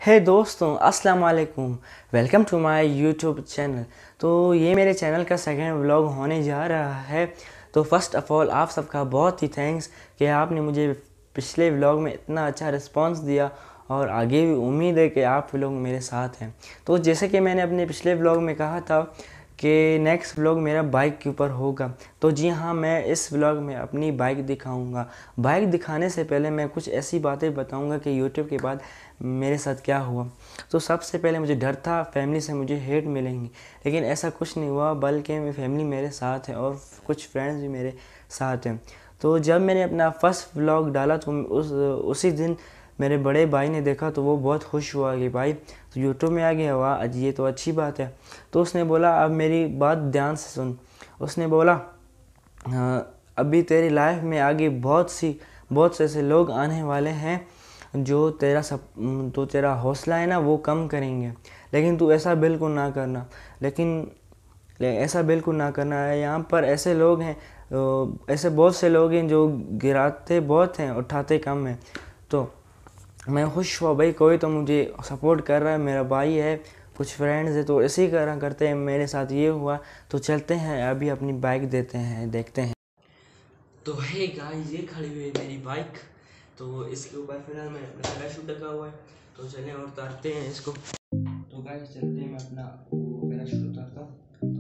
हे दोस्तों, अस्सलाम वालेकुम। Welcome to my YouTube channel. तो ये मेरे चैनल का सेकंड व्लॉग होने जा रहा है। तो फर्स्ट ऑफ़ ऑल आप सबका बहुत ही थैंक्स कि आपने मुझे पिछले व्लॉग में इतना अच्छा रिस्पांस दिया और आगे भी उम्मीद है कि आप लोग मेरे साथ हैं। तो जैसे कि मैंने अपने पिछले व्लॉग में कहा था कि नेक्स्ट व्लॉग मेरा बाइक के ऊपर होगा, तो जी हाँ, मैं इस व्लॉग में अपनी बाइक दिखाऊंगा। बाइक दिखाने से पहले मैं कुछ ऐसी बातें बताऊंगा कि यूट्यूब के बाद मेरे साथ क्या हुआ। तो सबसे पहले मुझे डर था फैमिली से मुझे हेट मिलेंगी, लेकिन ऐसा कुछ नहीं हुआ, बल्कि मेरी फैमिली मेरे साथ है और कुछ फ्रेंड्स भी मेरे साथ हैं। तो जब मैंने अपना फर्स्ट व्लॉग डाला तो उसी दिन मेरे बड़े भाई ने देखा तो वो बहुत खुश हुआ कि भाई तो यूट्यूब में आ गया, वाह आज ये तो अच्छी बात है। तो उसने बोला अब मेरी बात ध्यान से सुन। उसने बोला अभी तेरी लाइफ में आगे बहुत से ऐसे लोग आने वाले हैं जो तेरा हौसला है ना वो कम करेंगे, लेकिन तू ऐसा बिल्कुल ना करना। ऐसा बिल्कुल ना करना है। यहाँ पर ऐसे लोग हैं, ऐसे बहुत से लोग हैं जो गिराते बहुत हैं उठाते कम हैं। तो मैं खुश हुआ भाई कोई तो मुझे सपोर्ट कर रहा है, मेरा भाई है, कुछ फ्रेंड्स है, तो ऐसे ही करते हैं। मेरे साथ ये हुआ तो चलते हैं अभी अपनी बाइक देखते हैं। तो हे गाइस, ये खड़ी हुई है मेरी बाइक। तो इसके ऊपर फिलहाल मैंने अपना पैराशूट लगा हुआ है, तो चलें और उतारते हैं इसको। तो गाइस चलते हैं, मैं अपना पैराशूट उतारता हूँ।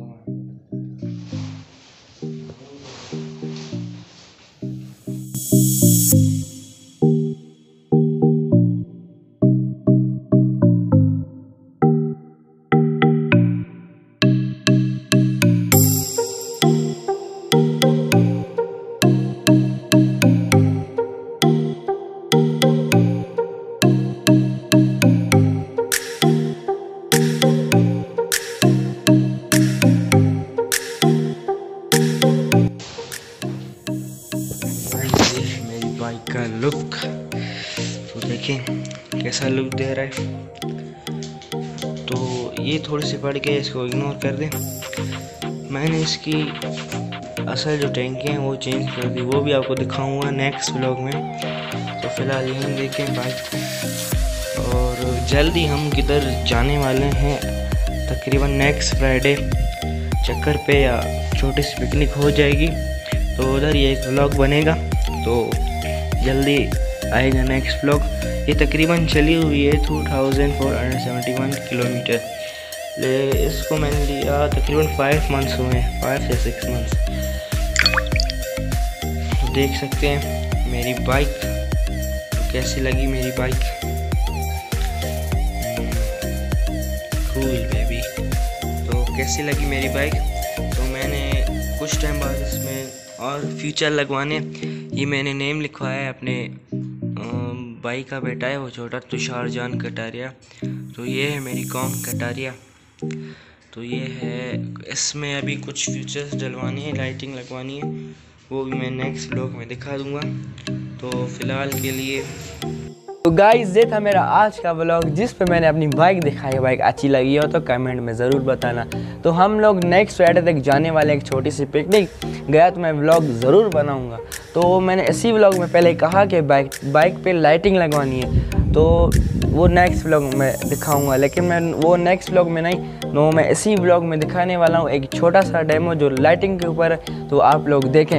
बाइक का लुक तो देखें कैसा लुक दे रहा है। तो ये थोड़ी सी बढ़ के इसको इग्नोर कर दें। मैंने इसकी असल जो टैंकी हैं वो चेंज कर दी, वो भी आपको दिखाऊंगा नेक्स्ट व्लॉग में। तो फिलहाल यहीं देखें बाइक को, और जल्दी हम किधर जाने वाले हैं, तकरीबन नेक्स्ट फ्राइडे चक्कर पे या छोटी सी पिकनिक हो जाएगी, तो उधर ये एक व्लॉग बनेगा। तो जल्दी आएगा नेक्स्ट व्लॉग। ये तकरीबन चली हुई है 2471 किलोमीटर। इसको मैंने लिया तकरीबन 5 मंथ्स हुए हैं, 5 से 6 मंथ्स। तो देख सकते हैं मेरी बाइक तो कैसी लगी मेरी बाइक। Cool baby. तो कैसी लगी मेरी बाइक। तो मैंने कुछ टाइम बाद इसमें और फ्यूचर लगवाने, ये मैंने नेम लिखवाया है अपने भाई का बेटा है वो छोटा, तुषार जान कटारिया। तो ये है मेरी कॉम कटारिया। तो ये है, इसमें अभी कुछ फीचर्स डलवाने हैं, लाइटिंग लगवानी है, वो भी मैं नेक्स्ट व्लॉग में दिखा दूंगा। तो फिलहाल के लिए तो गाइस ये था मेरा आज का व्लॉग, जिस पे मैंने अपनी बाइक दिखाई। बाइक अच्छी लगी हो तो कमेंट में ज़रूर बताना। तो हम लोग नेक्स्ट फ्राइडे तक जाने वाले एक छोटी सी पिकनिक गया, तो मैं व्लॉग ज़रूर बनाऊंगा। तो मैंने इसी व्लॉग में पहले कहा कि बाइक पे लाइटिंग लगवानी है, तो वो नेक्स्ट व्लॉग में दिखाऊंगा, लेकिन मैं वो नेक्स्ट व्लॉग में नहीं, नो मैं इसी व्लॉग में दिखाने वाला हूँ एक छोटा सा डेमो जो लाइटिंग के ऊपर है। तो आप लोग देखें।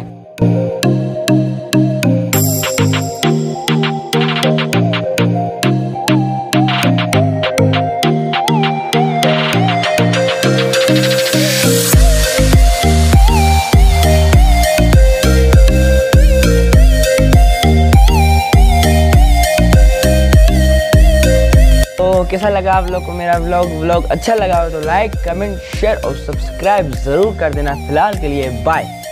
कैसा लगा आप लोग को मेरा व्लॉग अच्छा लगा हो तो लाइक, कमेंट, शेयर और सब्सक्राइब ज़रूर कर देना। फिलहाल के लिए बाय।